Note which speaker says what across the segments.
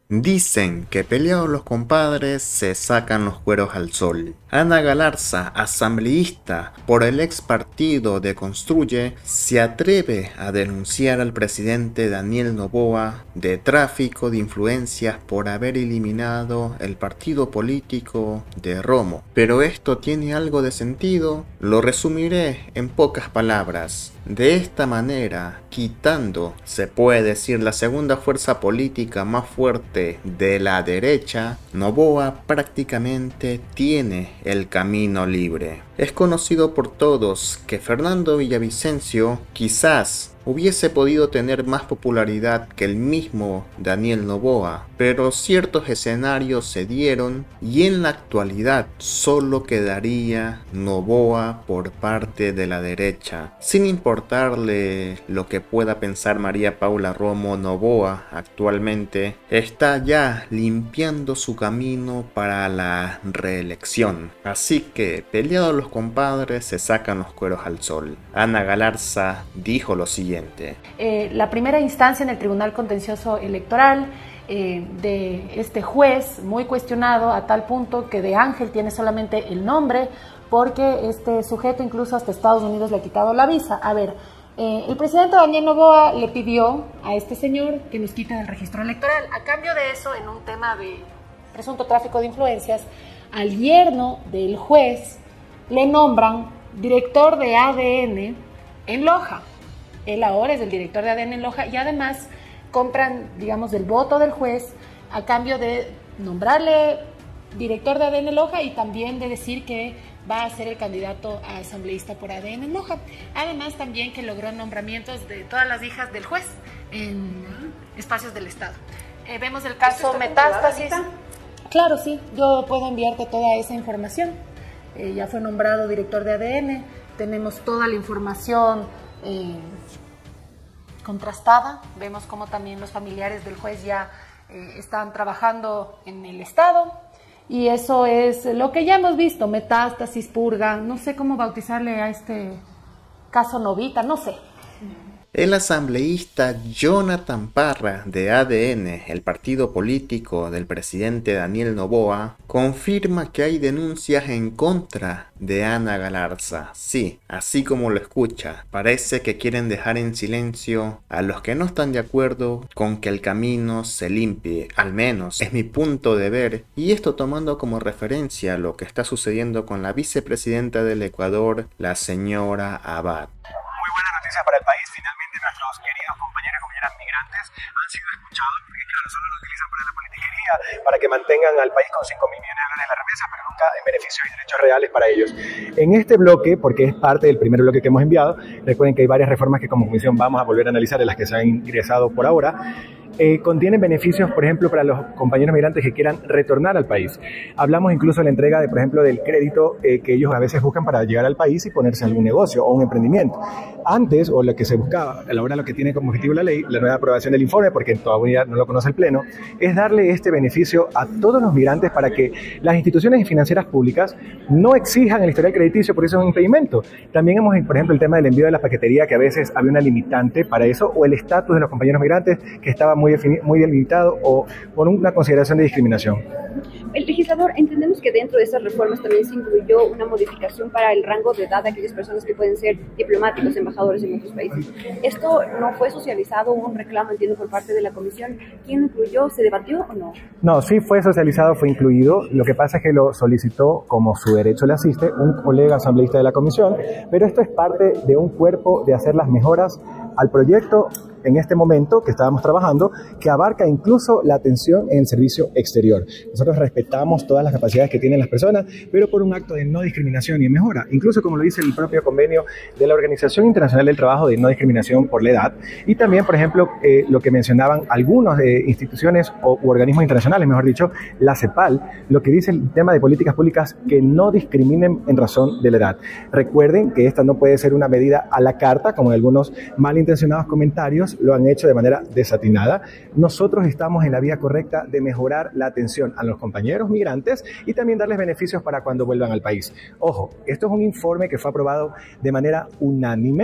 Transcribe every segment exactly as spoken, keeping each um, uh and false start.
Speaker 1: Dicen que peleados los compadres se sacan los cueros al sol. Ana Galarza, asambleísta por el ex partido de Construye, se atreve a denunciar al presidente Daniel Noboa de tráfico de influencias por haber eliminado el partido político de Romo. Pero esto tiene algo de sentido, lo resumiré en pocas palabras. De esta manera, quitando, se puede decir, la segunda fuerza política más fuerte de la derecha, Noboa prácticamente tiene el camino libre. Es conocido por todos que Fernando Villavicencio quizás hubiese podido tener más popularidad que el mismo Daniel Noboa, pero ciertos escenarios se dieron y en la actualidad solo quedaría Noboa por parte de la derecha. Sin importarle lo que pueda pensar María Paula Romo, Noboa actualmente está ya limpiando su camino para la reelección. Así que, peleados los compadres, se sacan los cueros al sol. Ana Galarza dijo lo siguiente.
Speaker 2: Eh, la primera instancia en el Tribunal Contencioso Electoral eh, de este juez, muy cuestionado a tal punto que de Ángel tiene solamente el nombre, porque este sujeto incluso hasta Estados Unidos le ha quitado la visa. A ver, eh, el presidente Daniel Noboa le pidió a este señor que nos quite del registro electoral. A cambio de eso, en un tema de presunto tráfico de influencias, al yerno del juez le nombran director de A D N en Loja. Él ahora es el director de A D N en Loja y además compran, digamos, el voto del juez a cambio de nombrarle director de A D N en Loja y también de decir que va a ser el candidato a asambleísta por A D N en Loja. Además también que logró nombramientos de todas las hijas del juez en espacios del Estado. Eh, vemos el caso Metástasis. Claro, sí, yo puedo enviarte toda esa información. Eh, ya fue nombrado director de A D N, tenemos toda la información eh, contrastada. Vemos cómo también los familiares del juez ya eh, están trabajando en el Estado. Y eso es lo que ya hemos visto, metástasis, purga, no sé cómo bautizarle a este caso Novita, no sé.
Speaker 1: El asambleísta Jonathan Parra de A D N, el partido político del presidente Daniel Noboa, confirma que hay denuncias en contra de Ana Galarza. Sí, así como lo escucha, parece que quieren dejar en silencio a los que no están de acuerdo con que el camino se limpie, al menos es mi punto de ver, y esto tomando como referencia lo que está sucediendo con la vicepresidenta del Ecuador, la señora Abad.
Speaker 3: Muy buena noticia para el país. Finalmente nuestros queridos compañeros y compañeras migrantes han sido escuchados, porque claro, solo lo utilizan para la politiquería, para que mantengan al país con cinco mil millones de dólares de la remesa, pero nunca en beneficio y derechos reales para ellos. En este bloque, porque es parte del primer bloque que hemos enviado, recuerden que hay varias reformas que como comisión vamos a volver a analizar, de las que se han ingresado por ahora. Eh, contienen beneficios, por ejemplo, para los compañeros migrantes que quieran retornar al país. Hablamos incluso de la entrega, de, por ejemplo, del crédito eh, que ellos a veces buscan para llegar al país y ponerse algún negocio o un emprendimiento. Antes, o lo que se buscaba, ahora lo que tiene como objetivo la ley, la nueva aprobación del informe, porque todavía no lo conoce el Pleno, es darle este beneficio a todos los migrantes para que las instituciones financieras públicas no exijan el historial crediticio, por eso es un impedimento. También hemos, por ejemplo, el tema del envío de la paquetería, que a veces había una limitante para eso, o el estatus de los compañeros migrantes, que estaba muy muy, muy delimitado o por una consideración de discriminación.
Speaker 4: El legislador, entendemos que dentro de esas reformas también se incluyó una modificación para el rango de edad de aquellas personas que pueden ser diplomáticos, embajadores en otros países. ¿Esto no fue socializado, un reclamo, entiendo, por parte de la comisión? ¿Quién lo incluyó? ¿Se debatió o no?
Speaker 3: No, sí fue socializado, fue incluido. Lo que pasa es que lo solicitó, como su derecho le asiste, un colega asambleísta de la comisión, pero esto es parte de un cuerpo de hacer las mejoras al proyecto en este momento que estábamos trabajando, que abarca incluso la atención en el servicio exterior. Nosotros respetamos todas las capacidades que tienen las personas, pero por un acto de no discriminación y mejora, incluso como lo dice el propio convenio de la Organización Internacional del Trabajo de no discriminación por la edad, y también, por ejemplo, eh, lo que mencionaban algunas eh, instituciones o u organismos internacionales, mejor dicho, la CEPAL, lo que dice el tema de políticas públicas que no discriminen en razón de la edad. Recuerden que esta no puede ser una medida a la carta, como en algunos malintencionados comentarios lo han hecho de manera desatinada. Nosotros estamos en la vía correcta de mejorar la atención a los compañeros migrantes y también darles beneficios para cuando vuelvan al país. Ojo, esto es un informe que fue aprobado de manera unánime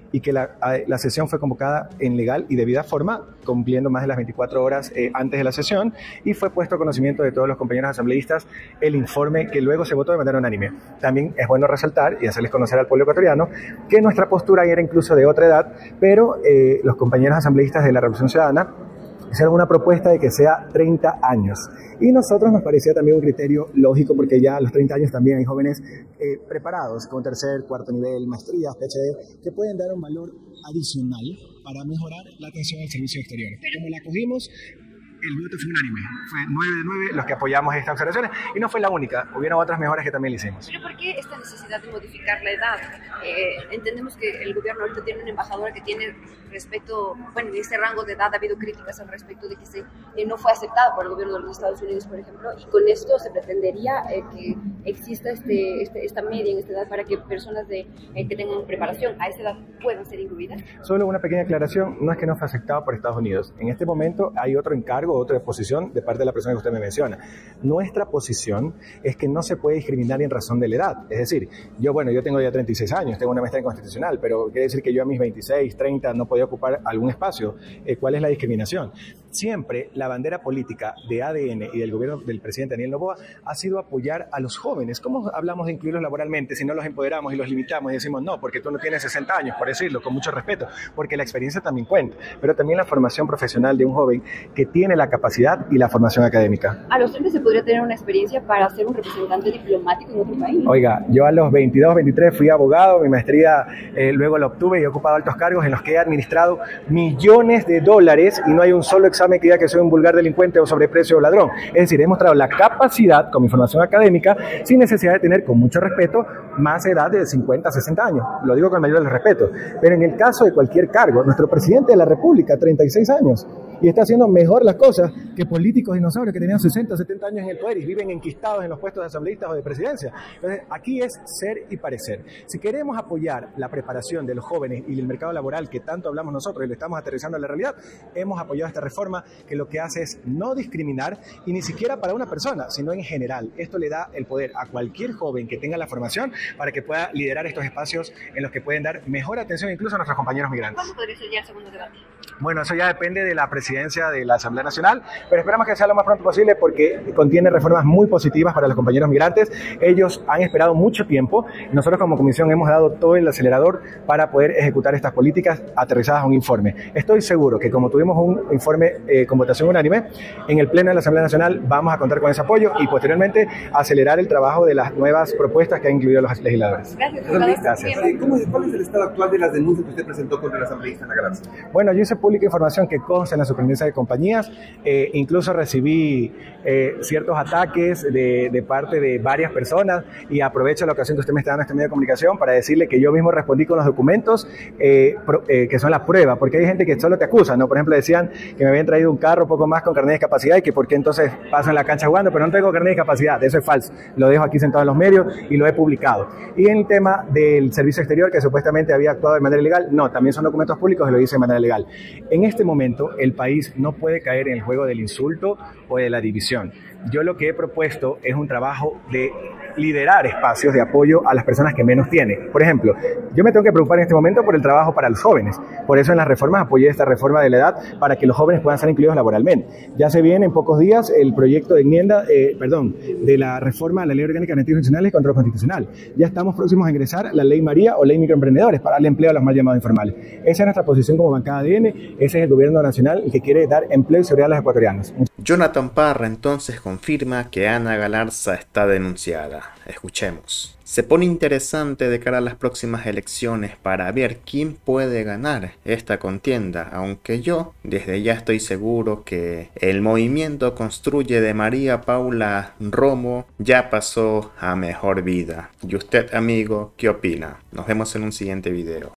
Speaker 3: y que la, la sesión fue convocada en legal y debida forma, cumpliendo más de las veinticuatro horas eh, antes de la sesión, y fue puesto a conocimiento de todos los compañeros asambleístas el informe que luego se votó de manera unánime. También es bueno resaltar y hacerles conocer al pueblo ecuatoriano que nuestra postura era incluso de otra edad, pero eh, los compañeros asambleístas de la Revolución Ciudadana hicieron una propuesta de que sea treinta años. Y nosotros nos parecía también un criterio lógico, porque ya a los treinta años también hay jóvenes eh, preparados con tercer, cuarto nivel, maestrías, P H D, que pueden dar un valor adicional para mejorar la atención al servicio exterior. Como la cogimos, el voto fue unánime, fue nueve de nueve los que apoyamos estas observaciones, y no fue la única, hubieron otras mejoras que también le hicimos.
Speaker 4: ¿Pero por qué esta necesidad de modificar la edad? Eh, entendemos que el gobierno ahorita tiene una embajadora que tiene respecto, bueno, en este rango de edad ha habido críticas al respecto de que se, eh, no fue aceptado por el gobierno de los Estados Unidos, por ejemplo, y con esto se pretendería eh, que exista este, este, esta media en esta edad para que personas de, eh, que tengan preparación a esa edad puedan ser incluidas.
Speaker 3: Solo una pequeña aclaración, no es que no fue aceptado por Estados Unidos. En este momento hay otro encargo, otra posición de parte de la persona que usted me menciona. Nuestra posición es que no se puede discriminar en razón de la edad. Es decir, yo, bueno, yo tengo ya treinta y seis años, tengo una maestría en constitucional, pero quiere decir que yo a mis veintiséis, treinta no podía ocupar algún espacio. Eh, ¿Cuál es la discriminación? Siempre la bandera política de A D N y del gobierno del presidente Daniel Noboa ha sido apoyar a los jóvenes. ¿Cómo hablamos de incluirlos laboralmente si no los empoderamos y los limitamos y decimos no, porque tú no tienes sesenta años, por decirlo, con mucho respeto? Porque la experiencia también cuenta, pero también la formación profesional de un joven que tiene la capacidad y la formación académica.
Speaker 4: ¿A los treinta se podría tener una experiencia para ser un representante diplomático en otro país?
Speaker 3: Oiga, yo a los veintidós, veintitrés fui abogado, mi maestría eh, luego la obtuve y he ocupado altos cargos en los que he administrado millones de dólares y no hay un solo examen que diga que soy un vulgar delincuente o sobreprecio o ladrón. Es decir, he mostrado la capacidad con mi formación académica sin necesidad de tener, con mucho respeto, más edad de cincuenta, sesenta años. Lo digo con el mayor de los respetos. Pero en el caso de cualquier cargo, nuestro presidente de la República, treinta y seis años, y está haciendo mejor las cosas que políticos dinosaurios que tenían sesenta, setenta años en el poder y viven enquistados en los puestos de asambleístas o de presidencia. Entonces, aquí es ser y parecer. Si queremos apoyar la preparación de los jóvenes y el mercado laboral que tanto hablamos nosotros y lo estamos aterrizando a la realidad, hemos apoyado esta reforma que lo que hace es no discriminar, y ni siquiera para una persona, sino en general. Esto le da el poder a cualquier joven que tenga la formación para que pueda liderar estos espacios en los que pueden dar mejor atención incluso a nuestros compañeros migrantes.
Speaker 4: ¿Cuándo podría ser ya el segundo debate?
Speaker 3: Bueno, eso ya depende de la presidencia de la Asamblea Nacional, pero esperamos que sea lo más pronto posible porque contiene reformas muy positivas para los compañeros migrantes. Ellos han esperado mucho tiempo. Nosotros como comisión hemos dado todo el acelerador para poder ejecutar estas políticas aterrizadas a un informe. Estoy seguro que como tuvimos un informe eh, con votación unánime, en el Pleno de la Asamblea Nacional vamos a contar con ese apoyo y posteriormente acelerar el trabajo de las nuevas propuestas que han incluido los legisladores.
Speaker 4: Gracias.
Speaker 3: Gracias.
Speaker 5: ¿Cómo es, ¿Cuál es el estado actual de las denuncias que usted presentó contra el asambleísta Ana Galarza?
Speaker 3: Bueno, yo hice pública información que consta en la superintendencia de compañías. Eh, incluso recibí eh, ciertos ataques de, de parte de varias personas y aprovecho la ocasión que usted me está dando este medio de comunicación para decirle que yo mismo respondí con los documentos eh, pro, eh, que son la prueba, porque hay gente que solo te acusa, ¿no? Por ejemplo, decían que me habían traído un carro poco más con carnet de discapacidad y que por qué entonces paso en la cancha jugando, pero no tengo carnet de discapacidad. Eso es falso. Lo dejo aquí sentado en los medios y lo he publicado. Y en el tema del servicio exterior, que supuestamente había actuado de manera ilegal, no, también son documentos públicos y lo hice de manera legal. En este momento, el país no puede caer en el juego del insulto o de la división. Yo lo que he propuesto es un trabajo de liderar espacios de apoyo a las personas que menos tienen. Por ejemplo, yo me tengo que preocupar en este momento por el trabajo para los jóvenes. Por eso en las reformas apoyé esta reforma de la edad para que los jóvenes puedan ser incluidos laboralmente. Ya se viene en pocos días el proyecto de enmienda, eh, perdón, de la reforma a la Ley Orgánica de Garantías Funcionales y Control Constitucional. Ya estamos próximos a ingresar la Ley María o Ley Microemprendedores para darle empleo a los mal llamados informales. Esa es nuestra posición como bancada A D N. Ese es el gobierno nacional el que quiere dar empleo y seguridad a los ecuatorianos.
Speaker 1: Jonathan Parra entonces confirma que Ana Galarza está denunciada. Escuchemos. Se pone interesante de cara a las próximas elecciones para ver quién puede ganar esta contienda, aunque yo desde ya estoy seguro que el movimiento Construye de María Paula Romo ya pasó a mejor vida. ¿Y usted, amigo, qué opina? Nos vemos en un siguiente video.